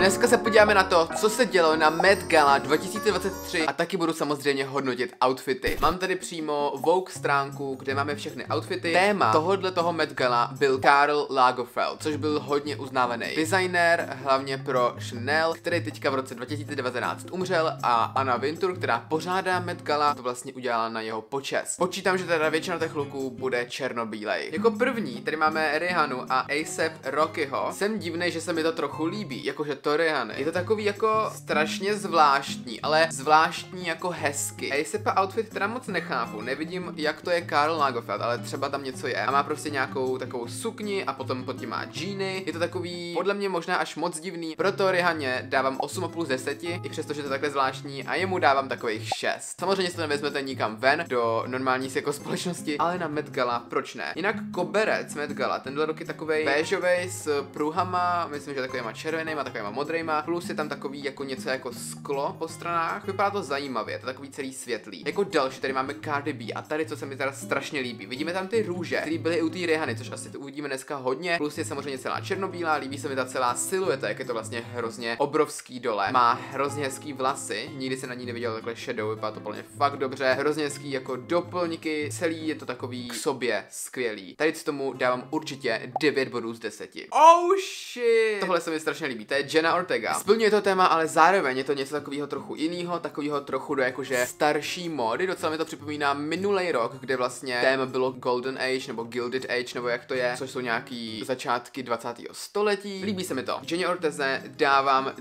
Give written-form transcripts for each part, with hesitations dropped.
Dneska se podíváme na to, co se dělo na Met Gala 2023 a taky budu samozřejmě hodnotit outfity. Mám tady přímo Vogue stránku, kde máme všechny outfity. Téma toho Met Gala byl Karl Lagerfeld, což byl hodně uznávaný designér, hlavně pro Chanel, který teďka v roce 2019 umřel, a Anna Wintour, která pořádá Met Gala, to vlastně udělala na jeho počest. Počítám, že teda většina těch looků bude černobílej. Jako první tady máme Rihanu a A$AP Rockyho. Jsem divnej, že se mi to trochu líbí, jakože to Rihanny. Je to takový jako strašně zvláštní, ale zvláštní jako hezky. A$AP outfit teda moc nechápu, nevidím, jak to je Karl Lagerfeld, ale třeba tam něco je. A má prostě nějakou takovou sukni a potom pod tím má džíny. Je to takový, podle mě možná až moc divný, proto Rihanně dávám 8,5 z 10, i přesto, že to je takhle zvláštní, a jemu dávám takových 6. Samozřejmě si to nevezmete nikam ven do normální jako společnosti, ale na Met Gala proč ne? Jinak koberec Met Gala, tenhle rok je takovej béžovej s pruhama, myslím, že takovýma červenýma, takovýma modrýma, plus je tam takový jako něco jako sklo po stranách. Vypadá to zajímavě, to takový celý světlý. Jako další tady máme Cardi B a tady co se mi teda strašně líbí. Vidíme tam ty růže, které byly i u té Rihanny, což asi to uvidíme dneska hodně. Plus je samozřejmě celá černobílá, líbí se mi ta celá silueta, jak je to vlastně hrozně obrovský dole. Má hrozně hezký vlasy, nikdy se na ní neviděl takhle shadow, vypadá to plně fakt dobře. Hrozně hezký jako doplňky, celý je to takový k sobě skvělý. Tady k tomu dávám určitě 9 bodů z 10. Oh shit! Tohle se mi strašně líbí, to je Jenna Ortega. Splňuje to téma, ale zároveň je to něco takového trochu jiného, takového trochu do jakože starší módy. Docela mi to připomíná minulý rok, kde vlastně téma bylo Golden Age nebo Gilded Age, nebo jak to je, což jsou nějaký začátky 20. století. Líbí se mi to. Jenně Orteze dávám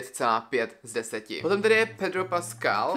9,5 z 10. Potom tady je Pedro Pascal.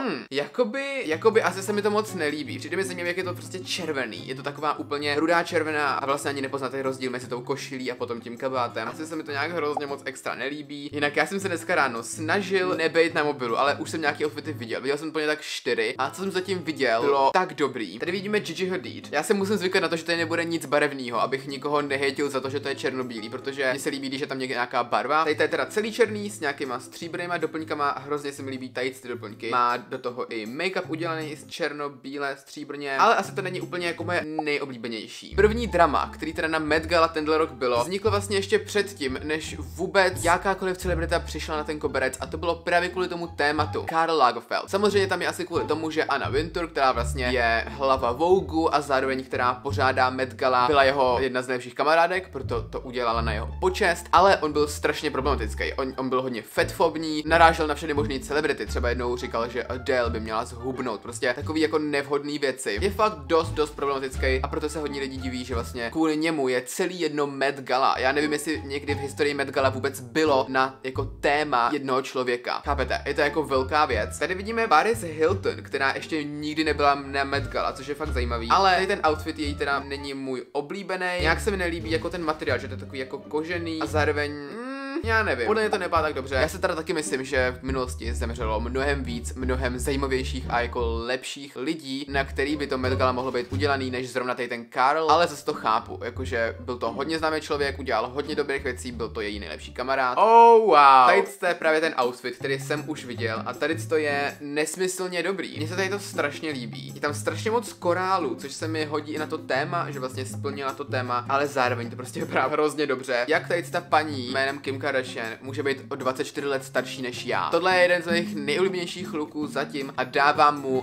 Jakoby asi se mi to moc nelíbí. Přijde mi zajímavě, jak je to prostě červený. Je to taková úplně rudá červená a vlastně ani nepoznáte rozdíl mezi tou košilí a potom tím kabátem. Asi se mi to nějak hrozně moc extra nelíbí. Jinak já jsem se dneska ráno snažil nebejt na mobilu, ale už jsem nějaký outfity viděl. Viděl jsem úplně tak 4 a co jsem zatím viděl, bylo tak dobrý. Tady vidíme Gigi Hadid. Já se musím zvykat na to, že tady nebude nic barevného, abych nikoho nehejtil za to, že to je černobílý, protože mi se líbí, když je tam nějaká barva. Tady to je teda celý černý s nějakýma stříbrnýma doplňkama, hrozně se mi líbí tady ty doplňky. Má do toho i make-up udělaný z černobílé stříbrně, ale asi to není úplně jako moje nejoblíbenější. První drama, který teda na Met Gala tenhle rok bylo, vzniklo vlastně ještě předtím, než vůbec jakákoliv celebrita přišla na ten koberec, a to bylo právě kvůli tomu tématu Karl Lagerfeld. Samozřejmě tam je asi kvůli tomu, že Anna Wintour, která vlastně je hlava Vogue a zároveň která pořádá Met Gala, byla jeho jedna z nejlepších kamarádek, proto to udělala na jeho počest, ale on byl strašně problematický. On byl hodně fetfobní, narážel na všechny možné celebrity, třeba jednou říkal, že Adele by měla zhubnout, prostě takový jako nevhodný věci. Je fakt dost problematický a proto se hodně lidí diví, že vlastně kvůli němu je celý jedno Met Gala. Já nevím, jestli někdy v historii Met Gala vůbec bylo na jako téma jednoho člověka. Chápete? Je to jako velká věc. Tady vidíme Paris Hilton, která ještě nikdy nebyla na Met Gala, což je fakt zajímavý. Ale tady ten outfit její teda není můj oblíbený. Nějak se mi nelíbí jako ten materiál, že to je takový jako kožený a zároveň já nevím, podle mě to nebylo tak dobře. Já se teda taky myslím, že v minulosti zemřelo mnohem víc, mnohem zajímavějších a jako lepších lidí, na který by to Met Gala mohlo být udělaný, než zrovna tady ten Karl, ale zase to chápu, jakože byl to hodně známý člověk, udělal hodně dobrých věcí, byl to její nejlepší kamarád. Oh wow. Tady je právě ten outfit, který jsem už viděl, a tady to je nesmyslně dobrý. Mně se tady to strašně líbí. Je tam strašně moc korálů, což se mi hodí i na to téma, že vlastně splnila to téma, ale zároveň to prostě vypadá hrozně dobře. Jak tady ta paní jménem Kim Kardashian může být o 24 let starší než já. Tohle je jeden z mých nejoblíbenějších looků zatím a dávám mu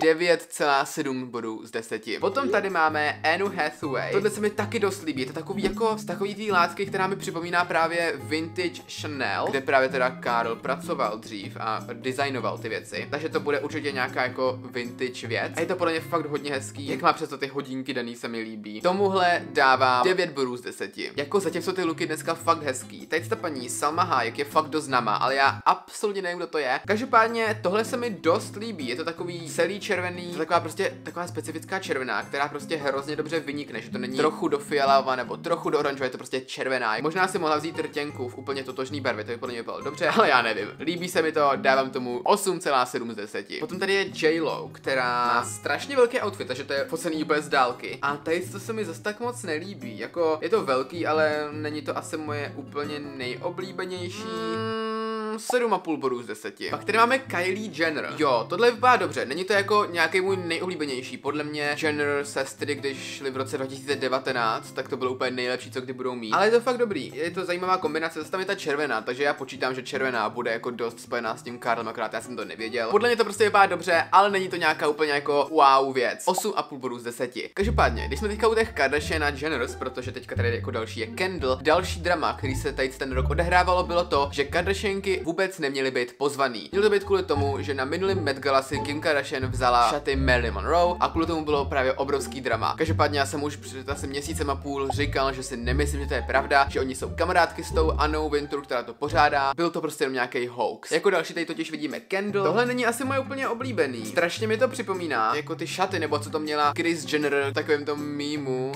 9,7 bodů z 10. Potom tady máme Anne Hathaway. Tohle se mi taky dost líbí. Je to takový jako z takový té látky, která mi připomíná právě vintage Chanel, kde právě teda Karl pracoval dřív a designoval ty věci. Takže to bude určitě nějaká jako vintage věc. A je to podle mě fakt hodně hezký. Jak má přesto ty hodinky daný, se mi líbí. Tomuhle dávám 9 bodů z 10. Jako zatím jsou ty looky dneska fakt hezký. Teď ta paní Salma Hayek je fakt dost známá, ale já absolutně nevím, kdo to je. Každopádně tohle se mi dost líbí. Je to takový celý červený, to taková prostě taková specifická červená, která prostě hrozně dobře vynikne, že to není trochu do fialová nebo trochu do oranžové, je to prostě červená. Možná si mohla vzít rtěnku v úplně totožný barvě, to by podle mě bylo dobře, ale já nevím. Líbí se mi to, dávám tomu 8,7 z 10. Potom tady je J.Lo, která má strašně velký outfit, takže to je focený úplně z dálky. A tady to se mi zase tak moc nelíbí. Jako je to velký, ale není to asi moje úplně nejoblíbenější. 7,5 bodů z 10. Pak tady máme Kylie Jenner. Jo, tohle vypadá dobře, není to jako nějaký můj nejoblíbenější. Podle mě Jenner sestry, když šli v roce 2019, tak to bylo úplně nejlepší, co kdy budou mít. Ale je to fakt dobrý, je to zajímavá kombinace, zase tam je ta červená, takže já počítám, že červená bude jako dost spojená s tím Karlem, akorát já jsem to nevěděl. Podle mě to prostě vypadá dobře, ale není to nějaká úplně jako wow věc. 8,5 bodů z 10. Každopádně, když jsme teďka u těch Kardashian a Jenners, protože teďka tady jako další je Kendall, další drama, který se tady ten rok odehrávalo, bylo to, že Kardashianky vůbec neměly být pozvaný. Mělo to být kvůli tomu, že na minulém Met Gala si Kim Kardashian vzala šaty Marilyn Monroe a kvůli tomu bylo právě obrovský drama. Každopádně já jsem už před asi měsícem a půl říkal, že si nemyslím, že to je pravda, že oni jsou kamarádky s tou Annou Wintour, která to pořádá. Byl to prostě jenom nějaký hoax. Jako další tady totiž vidíme Kendall. Tohle není asi moje úplně oblíbený. Strašně mi to připomíná jako ty šaty, nebo co to měla Kris Jenner v takovém tom mýmu.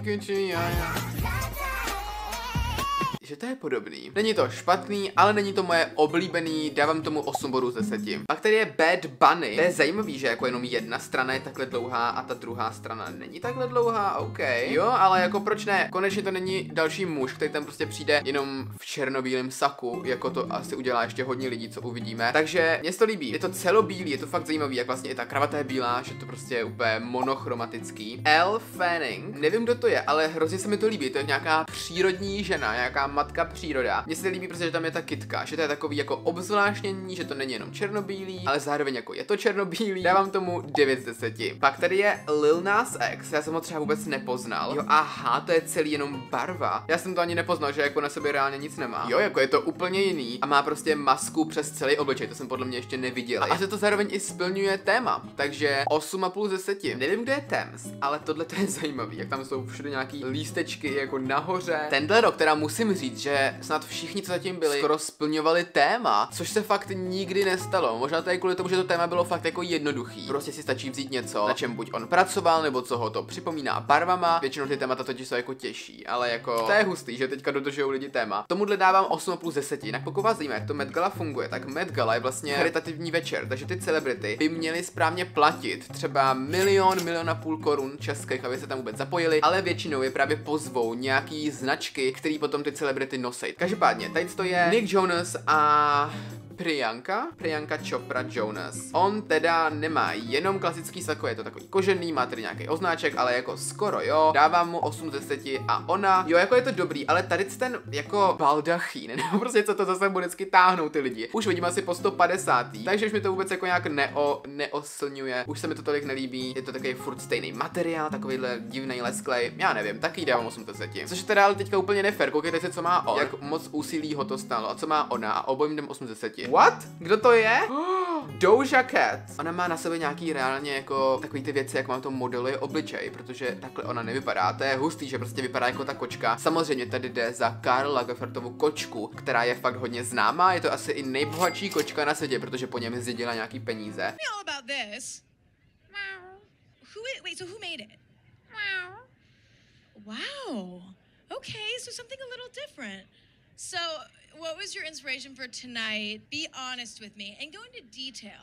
Že to je podobný. Není to špatný, ale není to moje oblíbený, dávám tomu 8 bodů z 10. Pak tady je Bad Bunny. To je zajímavý, že jako jenom jedna strana je takhle dlouhá a ta druhá strana není takhle dlouhá, OK. Jo, ale jako proč ne? Konečně to není další muž, který tam prostě přijde jenom v černobílém saku, jako to asi udělá ještě hodně lidí, co uvidíme. Takže mě se to líbí. Je to celobílý, je to fakt zajímavý, jak vlastně i ta kravata je bílá, že to prostě je úplně monochromatický. Elle Fanning. Nevím, kdo to je, ale hrozně se mi to líbí. To je nějaká přírodní žena, nějaká matka příroda. Mně se líbí prostě, že tam je ta kytka, že to je takový jako obzvláštnění, že to není jenom černobílý, ale zároveň jako je to černobílý. Dávám tomu 9 z 10. Pak tady je Lil Nas X, já jsem ho třeba vůbec nepoznal. Jo, aha, to je celý jenom barva. Já jsem to ani nepoznal, že jako na sobě reálně nic nemá. Jo, jako je to úplně jiný a má prostě masku přes celý obličej, to jsem podle mě ještě neviděl. A že to zároveň i splňuje téma, takže 8,5 z 10. Nevím, kde je Thames, ale tohle to je zajímavý, jak tam jsou všude nějaký lístečky jako nahoře. Tenhle rok, teda musím říct, že snad všichni, co zatím byli, skoro splňovali téma, což se fakt nikdy nestalo. Možná to je kvůli tomu, že to téma bylo fakt jako jednoduchý. Prostě si stačí vzít něco, na čem buď on pracoval, nebo co ho to připomíná barvama. Většinou ty témata totiž jsou jako těžší, ale jako to je hustý, že teďka dodržují lidi téma. Tomuhle dávám 8,5 z 10. Jinak pokud vás zajímá, jak to Met Gala funguje, tak Met Gala je vlastně charitativní večer, takže ty celebrity by měly správně platit třeba milion a půl korun českých, aby se tam vůbec zapojili, ale většinou je právě pozvou nějaký značky, který potom ty celebrity nosí. Každopádně, tady to je Nick Jonas a Priyanka Chopra Jonas. On teda nemá jenom klasický sako, je to takový kožený, má tady nějaký označek, ale jako skoro jo. Dávám mu 8 z 10 a ona, jo, jako je to dobrý, ale tady ten jako baldachín, nebo prostě co to zase bude vždycky táhnou ty lidi. Už vidím asi po 150. Takže už mi to vůbec jako nějak neoslňuje. Už se mi to tolik nelíbí. Je to takový furt stejný materiál, takovýhle divný lesklej. Já nevím, taky dávám 8 z 10. Což je teda ale teďka úplně nefér. Koukejte se, co má on, jak moc úsilí ho to stálo a co má ona a obojím jdem 8 z 10. What? Kdo to je? Doja Cat. Ona má na sebe nějaký reálně jako takový ty věci, jak mám to modeluje obličej, protože takhle ona nevypadá. To je hustý, že prostě vypadá jako ta kočka. Samozřejmě tady jde za Karl Lagerfeldovu kočku, která je fakt hodně známá. Je to asi i nejbohatší kočka na světě, protože po něm zdědila nějaký peníze. Wow. Okay, so something a little different. So, what was your inspiration for tonight? Be honest with me and go into detail.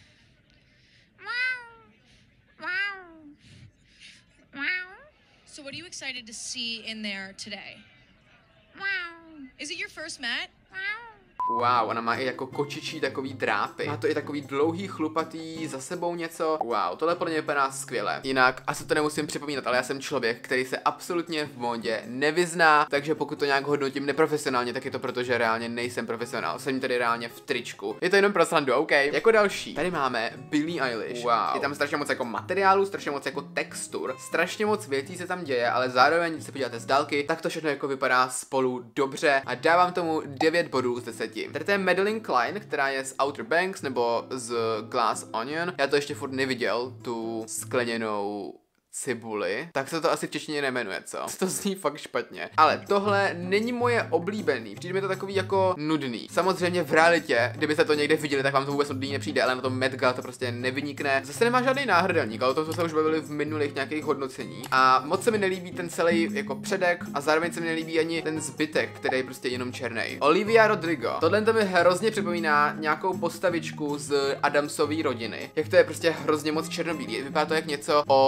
So, what are you excited to see in there today? Is it your first Met? Wow, ona má i jako kočičí takový drápy. Má to i takový dlouhý, chlupatý, za sebou něco. Wow, tohle pro mě vypadá skvěle. Jinak, asi to nemusím připomínat, ale já jsem člověk, který se absolutně v módě nevyzná, takže pokud to nějak hodnotím neprofesionálně, tak je to proto, že reálně nejsem profesionál. Jsem tady reálně v tričku. Je to jenom pro srandu, OK. Jako další, tady máme Billie Eilish. Wow. Je tam strašně moc jako materiálu, strašně moc jako textur, strašně moc věcí se tam děje, ale zároveň, když se podíváte z dálky, tak to všechno jako vypadá spolu dobře a dávám tomu 9 bodů z 10. Tady to je Madeline Klein, která je z Outer Banks nebo z Glass Onion. Já to ještě furt neviděl, tu skleněnou cibuli, tak se to asi v češtině nejmenuje, co? To zní fakt špatně. Ale tohle není moje oblíbený, přijde mi to takový jako nudný. Samozřejmě v realitě, kdybyste to někde viděli, tak vám to vůbec nudný nepřijde, ale na tom Met Gala to prostě nevynikne. Zase nemá žádný náhrdelník, ale to jsme se už bavili v minulých nějakých hodnocení. A moc se mi nelíbí ten celý jako předek a zároveň se mi nelíbí ani ten zbytek, který je prostě jenom černý. Olivia Rodrigo. Tohle to mi hrozně připomíná nějakou postavičku z Adamsovy rodiny. Jak to je prostě hrozně moc černobílý. Vypadá to jak něco od toho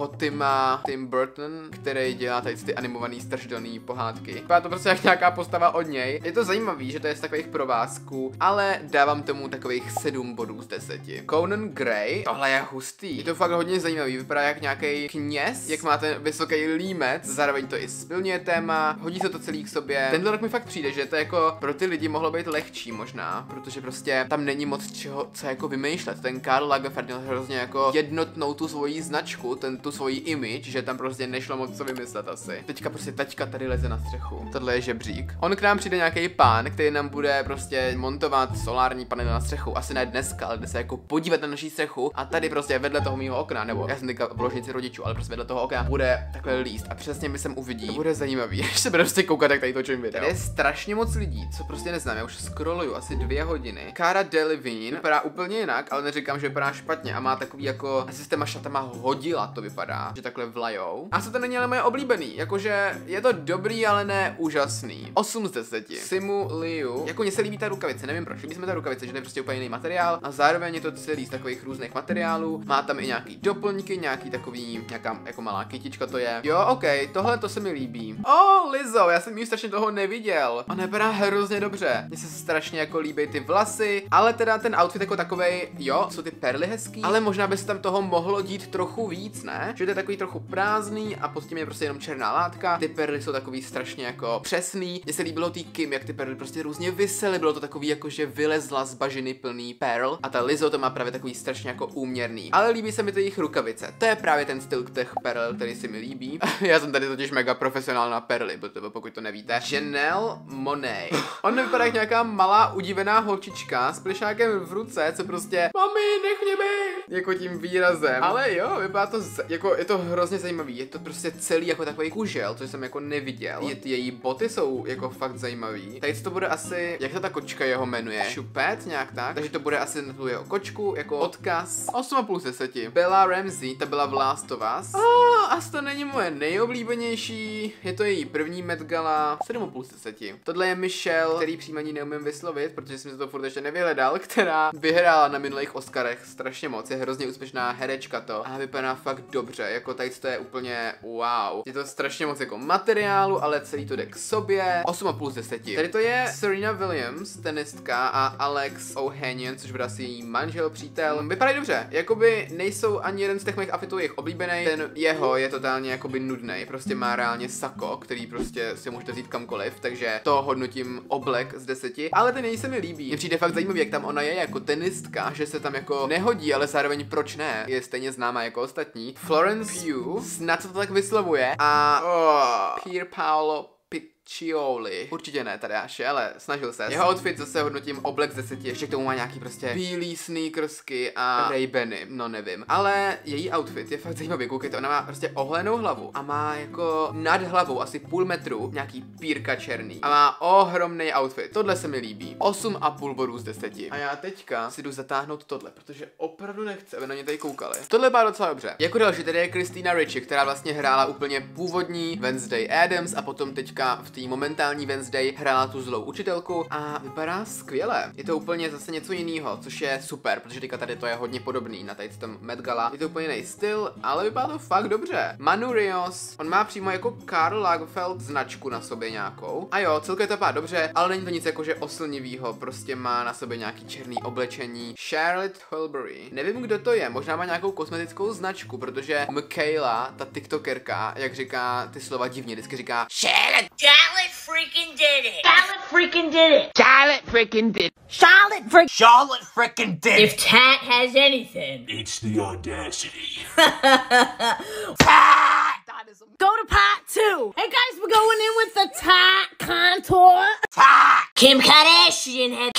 od Tim Burton, který dělá tady ty animovaný strašidelný pohádky. Vypadá to prostě jak nějaká postava od něj. Je to zajímavý, že to je z takových provázků, ale dávám tomu takových 7 bodů z 10. Conan Gray, tohle je hustý. Je to fakt hodně zajímavý, vypadá jak nějaký kněz, jak má ten vysoký límec, zároveň to i splňuje téma, hodí se to celý k sobě. Tenhle rok mi fakt přijde, že to jako pro ty lidi mohlo být lehčí možná, protože prostě tam není moc co jako vymýšlet. Ten Karl Lagerfeld měl hrozně jako jednotnou tu svoji značku, tu svoji image, že tam prostě nešlo moc co vymyslet asi. Teďka prostě taťka tady leze na střechu. Tohle je žebřík. On k nám přijde nějaký pán, který nám bude prostě montovat solární panely na střechu. Asi ne dneska, ale jde se jako podívat na naší střechu a tady prostě vedle toho mýho okna, nebo já jsem teďka v ložnici rodičů, ale prostě vedle toho okna bude takhle líst a přesně mi sem uvidí. To bude zajímavý, až se bude prostě koukat, jak tady točím video. Tady je strašně moc lidí, co prostě neznám, já už scrolluju asi 2 hodiny. Cara Delevingne vypadá úplně jinak, ale neříkám, že vypadá špatně a má takový jako asi s těma šatama hodila to vypadá, že takhle vlajou. A co to není ale moje oblíbený, jakože je to dobrý, ale ne úžasný. 8 z 10. Simu Liu, jako mně se líbí ta rukavice, nevím proč, líbí se mi ta rukavice, že to je prostě úplně jiný materiál a zároveň je to celý z takových různých materiálů. Má tam i nějaký doplňky, nějaký takový, nějaká jako malá kytička to je. Jo, ok, tohle to se mi líbí. Lizzo, já jsem ji strašně toho neviděl. Ona vypadá hrozně dobře. Mně se strašně jako líbí ty vlasy, ale teda ten outfit jako takovej, jo, jsou ty perly hezký, ale možná by se tam toho mohlo dít trochu víc, ne? Že to je takový trochu prázdný a pod tím je prostě jenom černá látka. Ty perly jsou takový strašně jako přesný. Mně se líbilo tý Kim, jak ty perly prostě různě visely, bylo to takový jako, že vylezla z bažiny plný perl a ta Lizzo to má právě takový strašně jako úměrný. Ale líbí se mi ty jejich rukavice. To je právě ten styl těch perl, který si mi líbí. Já jsem tady totiž mega profesionál na perly, pokud to nevíte. Janelle Monáe. On vypadá jak nějaká malá udivená holčička s plišákem v ruce, co prostě mami, nech mě být, jako tím výrazem. Ale jo, vypadá to jako, je to hrozně zajímavý. Je to prostě celý jako takový kužel, což jsem jako neviděl. Její boty jsou jako fakt zajímavý. Tady to bude asi, jak se ta kočka jeho jmenuje? Chupet, nějak tak. Takže to bude asi na tu jeho kočku, jako odkaz. 8,5 z 10. Bella Ramsey, ta byla v Last of Us. Asi to není moje nejoblíbenější. Je to její první Met Gala. 7,5 z 10. Tohle je Michelle, který příjmení neumím vyslovit, protože jsem si to furt ještě nevyhledal, která vyhrála na minulých Oscarech strašně moc. Je hrozně úspěšná herečka to a vypadá fakt dobře. Jako tady to je úplně wow. Je to strašně moc jako materiálu, ale celý to jde k sobě. 8,5 z 10. Tady to je Serena Williams, tenistka, a Alex Ohanian, což bude asi její manžel, přítel. Vypadají dobře. Jakoby nejsou ani jeden z těch mých outfitů jejich oblíbený. Ten jeho je totálně jakoby nudnej. Prostě má reálně sako, který prostě si můžete vzít kamkoliv, takže to hodnotím oblek z 10. Ale ten její se mi líbí. Mně přijde fakt zajímavý, jak tam ona je jako tenistka, že se tam jako nehodí, ale zároveň proč ne? Je stejně známá jako ostatní. Florence Pugh, snad se to tak vyslovuje, a Pier Paolo Piccioli. Určitě ne, Tadeáši, ale snažil se. Jeho outfit zase hodnotím oblek z 10, ještě k tomu má nějaký prostě bílý sneakersky a Ray-Bany, no nevím. Ale její outfit je fakt zajímavý, koukejte, ona má prostě ohlenou hlavu a má jako nad hlavou asi půl metru nějaký pírka černý a má ohromný outfit. Tohle se mi líbí. 8,5 bodů z 10. A já teďka si jdu zatáhnout tohle, protože opravdu nechci, aby na ně tady koukali. Tohle bylo docela dobře. Jako další tady je Christina Ricci, která vlastně hrála úplně původní Wednesday Addams a potom teďka v té momentální Wednesday hrála tu zlou učitelku a vypadá skvěle. Je to úplně zase něco jiného, což je super, protože teďka tady to je hodně podobný na tady tom Met Gala. Je to úplně jiný styl, ale vypadá to fakt dobře. Manu Rios, on má přímo jako Karl Lagerfeld značku na sobě nějakou. A jo, celkově to vypadá dobře, ale není to nic jakože oslnivýho, prostě má na sobě nějaký černý oblečení. Charlotte Tilbury, nevím, kdo to je, možná má nějakou kosmetickou značku, protože Michaela, ta tiktokerka, jak říká ty slova divně, vždycky říká Charlotte freaking did it. Charlotte freaking did it. Charlotte freaking did. Charlotte freaking did it. If Tat has anything, It's the audacity. Tat! Go to part 2. Hey guys, we're going in with the Tat contour. Tat. Kim Kardashian.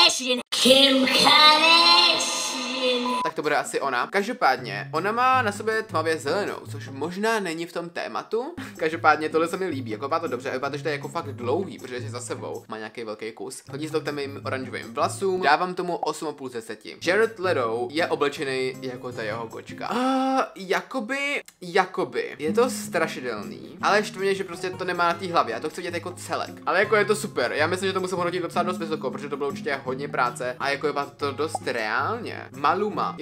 Tak to bude asi ona. Každopádně, ona má na sobě tmavě zelenou, což možná není v tom tématu. Každopádně tohle se mi líbí, jako vypadá to dobře, vypadá to, že to je jako fakt dlouhý, protože je za sebou, má nějaký velký kus. Hodí se to k těm oranžovým vlasům, dávám tomu 8,5 z 10. Jared Leto je oblečený jako ta jeho kočka. Jakoby. Je to strašidelný, ale štve mě, že prostě to nemá na té hlavě, já to chci vidět jako celek. Ale jako je to super, já myslím, že to musím hodnotit docela dost vysoko, protože to bylo určitě hodně práce a jako je to dost reálně. Maluma je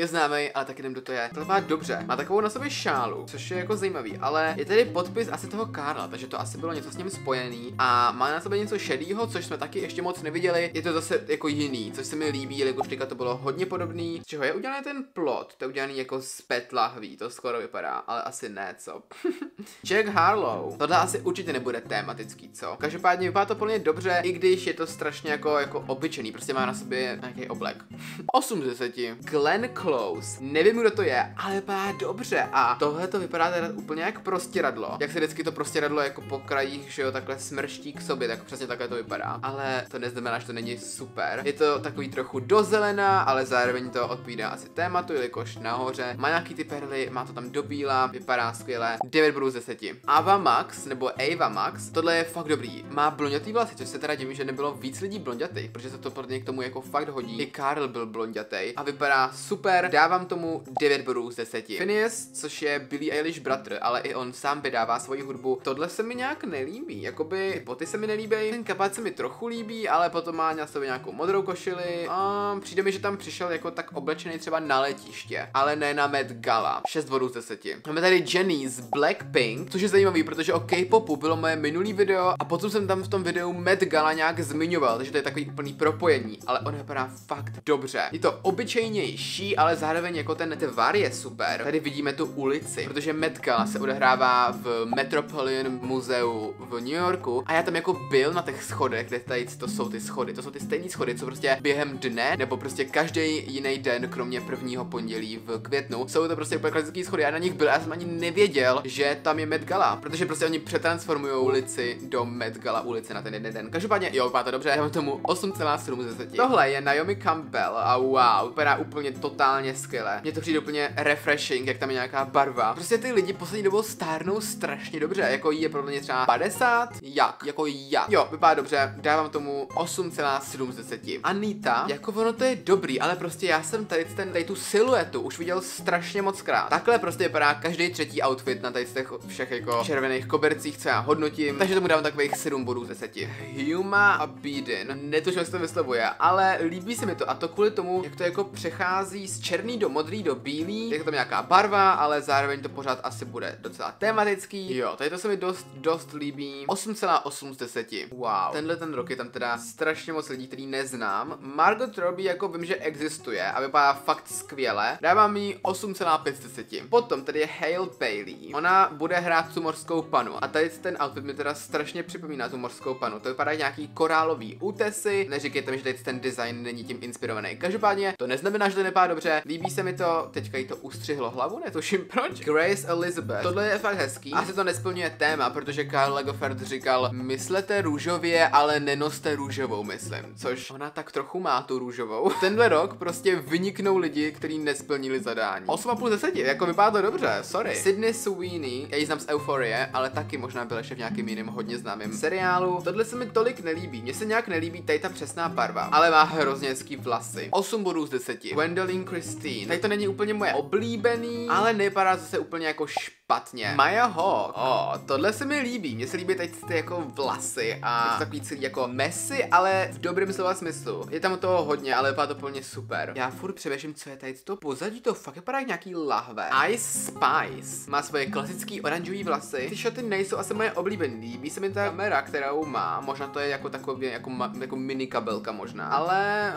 známý, ale taky nevím, kdo to je. To má dobře. Má takovou na sobě šálu, což je jako zajímavý, ale je tady podpis asi toho Karla, takže to asi bylo něco s ním spojený a má na sobě něco šedýho, což jsme taky ještě moc neviděli. Je to zase jako jiný, což se mi líbí, jelikož teďka to bylo hodně podobný. Z čeho je udělaný ten plot? To je udělaný jako z PET lahví, to skoro vypadá, ale asi ne, co? Jack Harlow. Tohle asi určitě nebude tematický, co? Každopádně vypadá to plně dobře, i když je to strašně jako obyčejný, prostě má na sobě nějaký oblek. 8 z 10. Glenn Close. Nevím, kdo to je, ale vypadá dobře a tohle to vypadá teda úplně jak prostěradlo. Jak se vždycky to prostěradlo jako po krajích, že jo, takhle smrští k sobě, tak přesně takhle to vypadá. Ale to neznamená, že to není super. Je to takový trochu do zelena, ale zároveň to odpovídá asi tématu, jelikož nahoře má nějaký ty perly, má to tam do bíla, vypadá skvěle. 9 bodů z 10. Ava Max, nebo Ava Max, tohle je fakt dobrý. Má blondětý vlasy, což se teda divím, že nebylo víc lidí blondětých, protože se to pro něj k tomu jako fakt hodí. I Karl byl blondětej a vypadá super. Dávám tomu 9 bodů z 10. Phineas, což je Billie Eilish bratr, ale i on sám vydává svoji hudbu. Tohle se mi nějak nelíbí, jakoby boty se mi nelíbí, ten kabát se mi trochu líbí, ale potom má na sobě nějakou modrou košili a přijde mi, že tam přišel jako tak oblečený třeba na letiště, ale ne na Met Gala. 6 bodů z 10. Máme tady Jennie z Blackpink, což je zajímavý, protože o K-popu bylo moje minulý video a potom jsem tam v tom videu Met Gala nějak zmiňoval, takže to je takový úplný propojení, ale on vypadá fakt dobře. Je to obyčejnější, ale zároveň jako ten tvar je super. Tady vidíme tu ulici, protože Met Gala se odehrává v Metropolitan Muzeu v New Yorku a já tam jako byl na těch schodech, kde tady to jsou ty schody. To jsou ty stejné schody, co prostě během dne, nebo prostě každý jiný den, kromě prvního pondělí v květnu, jsou to prostě úplně klasické schody. Já na nich byl a já jsem ani nevěděl, že tam je Met Gala, protože prostě oni přetransformují ulici do Met Gala ulice na ten jeden den. Každopádně, jo, vypadá to dobře, já mám tomu 8,7 z 10. Tohle je Naomi Campbell a wow, vypadá úplně totálně skvěle. Mně to přijde úplně refreshing, jak tam je nějaká barva. Prostě ty lidi poslední dobou stárnou strašně dobře, jako jí je podle mě třeba 50, jak? Jako já. Jo, vypadá dobře, dávám tomu 8,7 z 10. Anita, jako ono to je dobrý, ale prostě já jsem tady tu siluetu už viděl strašně moc krát. Takhle prostě vypadá každý třetí outfit na tady z těch všech jako červených kobercích, co já hodnotím, takže tomu dávám takových 7 bodů z 10. Huma a Biden, netuším, jak se to vyslovuje, ale líbí se mi to a to kvůli tomu, jak to jako přechází z černý do modrý do bílý, je to tam nějaká barva, ale zároveň to pořád asi bude docela tematický. Jo, tady to se mi dost líbí. 8,8 z 10. Wow. Tenhle ten rok je tam teda strašně moc lidí, který neznám. Margot Robbie jako vím, že existuje a vypadá fakt skvěle. Dávám jí 8,5 z 10. Potom tady je Hale Bailey. Ona bude hrát tu morskou panu a tady ten outfit mi teda strašně připomíná tu morskou panu. To vypadá nějaký korálový útesy. Neříkejte mi, že tady ten design není tím inspirovaný. Každopádně to neznamená, že to nevypadá dobře. Líbí se mi to. Teďka jí to ustřihlo hlavu, netuším proč. Grace Elizabeth. Tohle je fakt hezký. Asi to nesplňuje téma, protože Karl Lagerfeld říkal: myslete růžově, ale nenoste růžovou, myslím. Což ona tak trochu má tu růžovou. Tenhle rok prostě vyniknou lidi, kteří nesplnili zadání. 8,5 z 10, jako vypadá to dobře, sorry. Sydney Sweeney, já ji znám z Euphorie, ale taky možná byla ještě v nějakým jiným hodně známým seriálu. Tohle se mi tolik nelíbí. Mně se nějak nelíbí tady ta přesná barva, ale má hrozně hezký vlasy. 8 bodů z 10. Gwendolyn Christine. Tady to není úplně moje oblíbený, ale nevypadá zase úplně jako špatně. Maya Hawke. Tohle se mi líbí. Mně se líbí tady ty jako vlasy a je to takový celý jako messy, ale v dobrém slova smyslu. Je tam toho hodně, ale vypadá to plně super. Já furt přemýšlím, co je tady to pozadí, to fakt vypadá jak nějaký lahve. Ice Spice má svoje klasický oranžový vlasy. Ty šaty nejsou asi moje oblíbený. Líbí se mi ta kamera, kterou má. Možná to je jako takový jako mini kabelka možná. Ale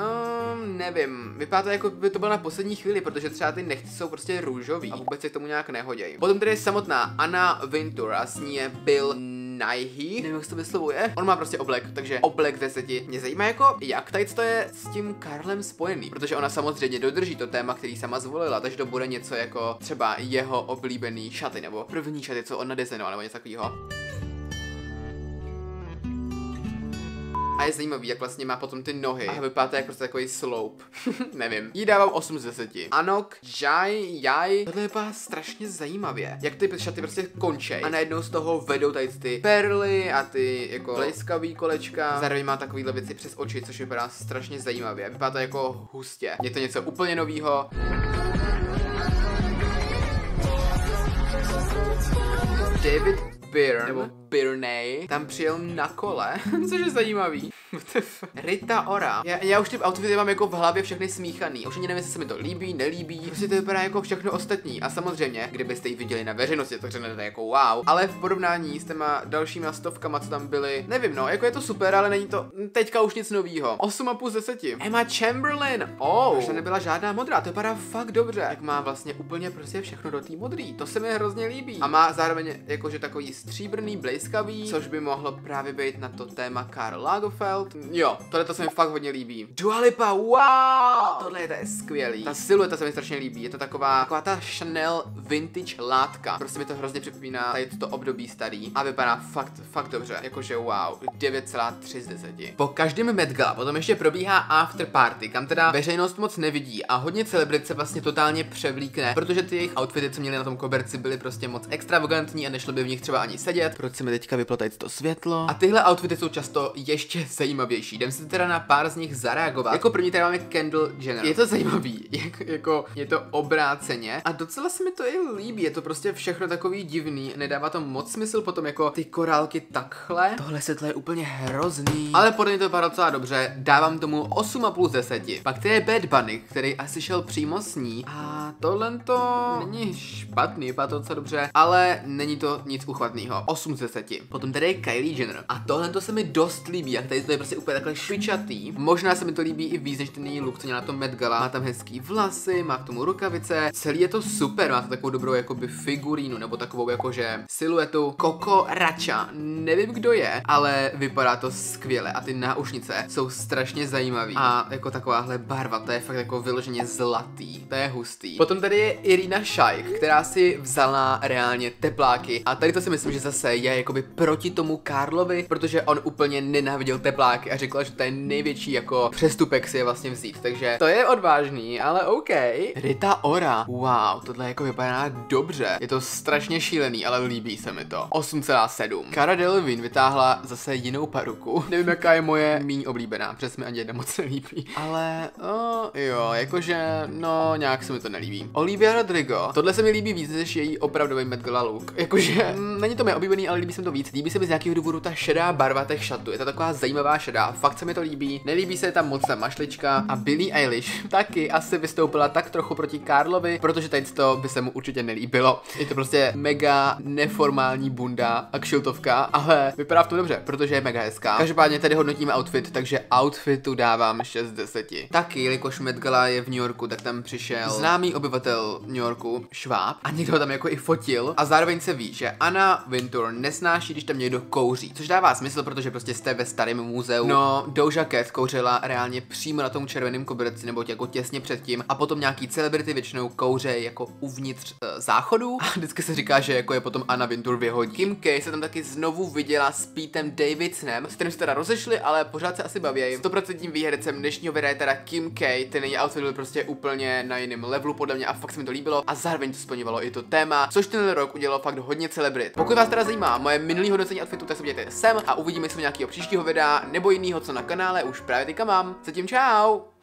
nevím. Vypadá to jako by to bylo na poslední chvíli, protože třeba ty nechty jsou prostě růžový a vůbec se k tomu nějak nehodějí. Potom tady je samotná Anna Wintour a s ní je Bill Nighy, nevím, jak se to vyslovuje. On má prostě oblek, takže oblek 10. Mě zajímá jako, jak tady to je s tím Karlem spojený, protože ona samozřejmě dodrží to téma, který sama zvolila, takže to bude něco jako třeba jeho oblíbený šaty, nebo první šaty, co on nadizajnoval, nebo něco takového. A je zajímavý, jak vlastně má potom ty nohy a vypadá to jako prostě takový slope. Nevím. Jí dávám 8 z 10. Anok, Jai. Tohle vypadá strašně zajímavě. Jak ty šaty prostě končej a najednou z toho vedou tady ty perly a ty jako bleskavý kolečka. Zároveň má takovýhle věci přes oči, což vypadá strašně zajímavě. Vypadá to jako hustě. Je to něco úplně novýho. David Byrne, nebo Birney tam přijel na kole, což je zajímavý. Rita Ora. Já už ty outfity mám jako v hlavě všechny smíchaný. Už ani nevím, jestli se mi to líbí, nelíbí. Prostě to vypadá jako všechno ostatní. A samozřejmě, kdybyste ji viděli na veřejnosti, tak řeknete jako wow. Ale v porovnání s těma dalšíma stovkama, co tam byly, nevím, no, jako je to super, ale není to teďka už nic novýho. 8,5 z 10. Emma Chamberlain. Už to nebyla žádná modrá, to vypadá fakt dobře. Tak má vlastně úplně prostě všechno do té modrý. To se mi hrozně líbí. A má zároveň jakože takový stříbrný, blejskavý, což by mohlo právě být na to téma Karl Lagerfeld. Jo, tohle to se mi fakt hodně líbí. Dua Lipa, wow! Tohle je skvělý. Ta silueta se mi strašně líbí. Je to taková ta Chanel vintage látka. Prostě mi to hrozně připomíná tady to období starý a vypadá fakt dobře. Jakože wow, 9,3 z 10. Po každém Met Gala potom ještě probíhá after party, kam teda veřejnost moc nevidí a hodně celebrit se vlastně totálně převlíkne, protože ty jejich outfity, co měli na tom koberci, byly prostě moc extravagantní a nešlo by v nich třeba ani sedět. Proč se mi teďka vyplo tady to světlo? A tyhle outfity jsou často ještě zajímavější. Jdem si teda na pár z nich zareagovat. Jako první tady máme Kendall Jenner. Je to zajímavý, jako je to obráceně a docela se mi to i líbí. Je to prostě všechno takový divný, nedává to moc smysl potom jako ty korálky takhle. Tohle světlo je úplně hrozný. Ale podle mě to vypadá docela dobře, dávám tomu 8,5 z 10. Pak to je Bad Bunny, který asi šel přímo s ní a tohle to není špatný, vypadá to docela dobře, ale není to nic uchvatného. 8 z 10. Potom tady je Kylie Jenner a tohle to se mi dost líbí, jak tady to je prostě úplně takhle špičatý. Možná se mi to líbí i víc než ten její look, co měla na tom Met Gala. Má tam hezký vlasy, má k tomu rukavice, celý je to super, má to takovou dobrou jakoby figurínu nebo takovou jakože siluetu. Coco Racha, nevím kdo je, ale vypadá to skvěle a ty náušnice jsou strašně zajímavý. A jako takováhle barva, to je fakt jako vyloženě zlatý, to je hustý. Potom tady je Irina Shayk, která si vzala reálně tepláky a tady to si myslím, že zase je jakoby proti tomu Karlovi, protože on úplně nenáviděl tepláky a řekl, že to je největší jako přestupek si je vlastně vzít, takže to je odvážný, ale OK. Rita Ora, wow, tohle jako vypadá dobře, je to strašně šílený, ale líbí se mi to. 8,7. Cara Delevingne vytáhla zase jinou paruku, nevím jaká je moje míň oblíbená, přes mi ani jedna moc nelíbí, ale jo, jakože, no nějak se mi to nelíbí. Olivia Rodrigo, tohle se mi líbí víc než její opravdový Met Gala look, jakože není to mi oblíbený, ale líbí se mi to víc. Líbí se mi z nějakého důvodu ta šedá barva těch šatů, je to taková zajímavá šedá, fakt se mi to líbí. Nelíbí se tam moc ta mašlička a Billie Eilish taky asi vystoupila tak trochu proti Karlovi, protože tady to by se mu určitě nelíbilo. Je to prostě mega neformální bunda a kšiltovka, ale vypadá v tom dobře, protože je mega hezká. Každopádně tady hodnotíme outfit, takže outfitu dávám 6 z 10. Taky, jelikož Met Gala je v New Yorku, tak tam přišel známý obyvatel New Yorku, Schwab, a někdo ho tam jako i fotil a zároveň se ví, že Anna Wintour nesnáší, když tam někdo kouří, což dává smysl, protože prostě jste ve starém muzeu. No, Doja Cat kouřila reálně přímo na tom červeném koberci, nebo jako těsně předtím, a potom nějaký celebrity většinou kouřejí jako uvnitř záchodu a vždycky se říká, že jako je potom Anna Wintour vyhodí. Kim K se tam taky znovu viděla s Petem Davidsonem, s kterým se teda rozešli, ale pořád se asi baví. 100% výhercem dnešního videa je teda Kim K, ten její outfit byl prostě úplně na jiném levelu podle mě a fakt se mi to líbilo a zároveň to splňovalo i to téma, což ten rok udělalo fakt hodně celebrit. Pokud vás teda zajímá moje minulý hodnocení outfitu, tak se podívejte sem a uvidíme se u nějakého příštího videa nebo jiného, co na kanále už právě teďka mám. Zatím čau!